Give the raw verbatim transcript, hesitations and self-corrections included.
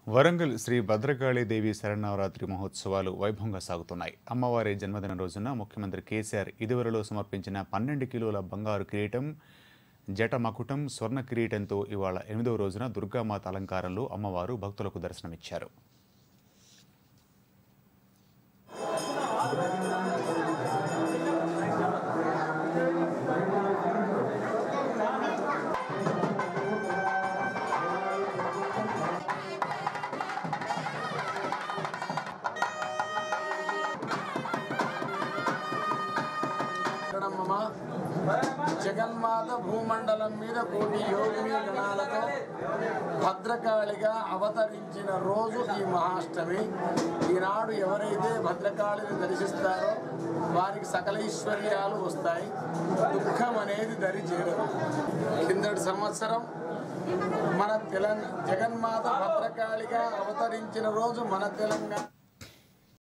వరంగల్ శ్రీ భద్రకాళీదేవి శరన్నవరాత్రి మహోత్సవాలు వైభవంగా సాగుతున్నాయి. అమ్మవారి జన్మదిన రోజున ముఖ్యమంత్రి కేసీఆర్ ఇదివరలో సమర్పించిన పన్నెండు కిలోల బంగారు కిరీటం, జట మకుటం, స్వర్ణ కిరీటంతో ఇవాళ ఎనిమిదవ రోజున దుర్గామాత అలంకారంలో అమ్మవారు భక్తులకు దర్శనమిచ్చారు. జగన్మాత భూమండలం మీద కోటి యోగిని గణాలతో భద్రకాళిగా అవతరించిన రోజు ఈ మహాష్టమి. ఈనాడు ఎవరైతే భద్రకాళిని దర్శిస్తారో వారికి సకల ఐశ్వర్యాలు వస్తాయి, దుఃఖం అనేది దరి చేరదు. కిందటి సంవత్సరం మన తెలంగాణ జగన్మాత భద్రకాళిగా అవతరించిన రోజు మన తెలంగాణ